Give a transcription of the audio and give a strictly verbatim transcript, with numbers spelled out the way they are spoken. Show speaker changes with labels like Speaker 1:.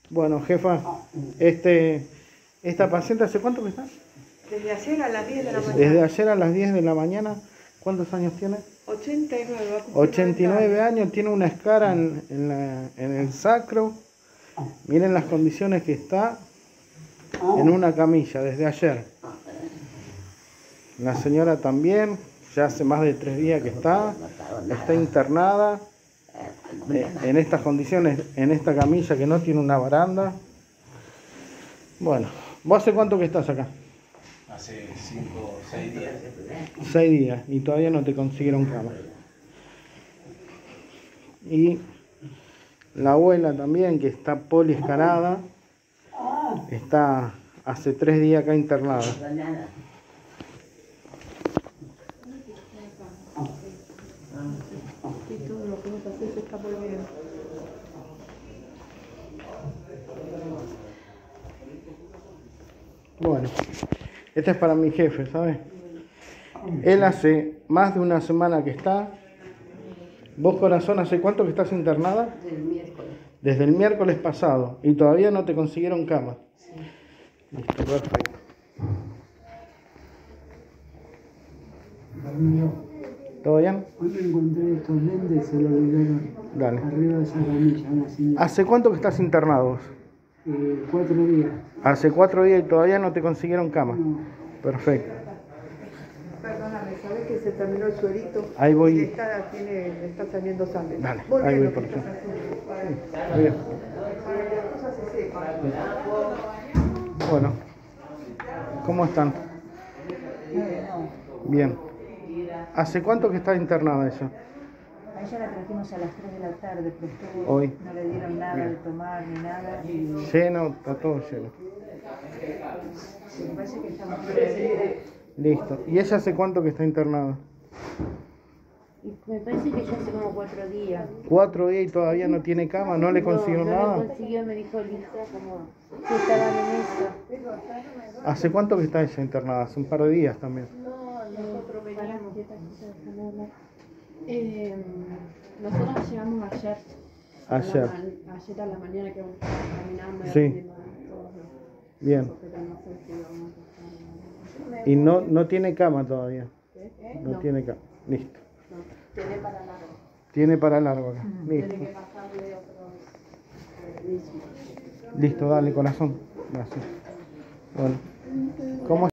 Speaker 1: Bueno, jefa, este, esta paciente, ¿hace cuánto que está?
Speaker 2: Desde ayer a las diez de la mañana.
Speaker 1: Desde ayer a las diez de la mañana. ¿Cuántos años tiene?
Speaker 2: ochenta y nueve. Va a cumplir
Speaker 1: ochenta y nueve años, tiene una escara en, en, la, en el sacro. Miren las condiciones que está en una camilla desde ayer. La señora también, ya hace más de tres días que está, está internada en estas condiciones, en esta camilla que no tiene una baranda. Bueno, ¿vos hace cuánto que estás acá?
Speaker 3: Hace cinco o seis días.
Speaker 1: Seis días y todavía no te consiguieron cama. Y la abuela también, que está poliescarada, está hace tres días acá internada.
Speaker 2: Y todo lo que nos hace se está volviendo.
Speaker 1: Bueno, este es para mi jefe, ¿sabes? Él hace más de una semana que está. ¿Vos, corazón, hace cuánto que estás internada?
Speaker 4: Desde el miércoles.
Speaker 1: Desde el miércoles pasado. Y todavía no te consiguieron cama.
Speaker 4: Sí.
Speaker 1: Listo, perfecto. ¿Todo bien?
Speaker 5: Hoy me encontré estos lentes, se lo olvidaron.
Speaker 1: Dale.
Speaker 5: Arriba de esa camilla, una señora.
Speaker 1: ¿Hace cuánto que estás internado vos?
Speaker 5: Eh, cuatro días.
Speaker 1: Hace cuatro días y todavía no te consiguieron cama.
Speaker 5: No.
Speaker 1: Perfecto.
Speaker 2: Perdóname, ¿sabes que se terminó el suerito?
Speaker 1: Ahí voy.
Speaker 2: Le está, tiene, le está saliendo sangre.
Speaker 1: Dale,
Speaker 2: Muy
Speaker 1: ahí
Speaker 2: bien,
Speaker 1: voy
Speaker 2: lo
Speaker 1: por
Speaker 2: que
Speaker 1: allá.
Speaker 2: estás haciendo. Para-
Speaker 1: Muy bien.
Speaker 2: para que las cosas se sepan.
Speaker 1: Bueno, ¿cómo están? Bien. ¿Hace cuánto que está internada ella?
Speaker 6: A ella la trajimos a las tres de la tarde, pero estuvo,
Speaker 1: Hoy.
Speaker 6: no le dieron nada de tomar ni nada. Y
Speaker 1: Lleno, está todo lleno.
Speaker 6: me parece que estamos
Speaker 1: Listo. ¿Y ella hace cuánto que está internada?
Speaker 6: y me parece que ya hace como cuatro días.
Speaker 1: Cuatro días y todavía no tiene cama, no le consiguió
Speaker 6: no,
Speaker 1: nada.
Speaker 6: No le consiguió, me dijo Lisa, como que estaban en eso.
Speaker 1: ¿Hace cuánto que está ella internada? Hace un par de días también.
Speaker 6: Nosotros veníamos.
Speaker 7: Eh, nosotros llegamos ayer.
Speaker 1: Ayer.
Speaker 7: A la, ayer a la mañana que estábamos caminando. y
Speaker 1: Sí.
Speaker 7: haciendo todo eso,
Speaker 1: Bien.
Speaker 7: pero no sé si vamos a estar.
Speaker 1: Y no, no tiene cama todavía.
Speaker 7: ¿Eh?
Speaker 1: No,
Speaker 7: No.
Speaker 1: tiene cama. Listo.
Speaker 7: No, tiene para largo.
Speaker 1: Tiene para largo acá.
Speaker 7: Tiene
Speaker 1: Listo.
Speaker 7: que pasarle otros organismos.
Speaker 1: Listo, dale, corazón. Gracias. Bueno. ¿Cómo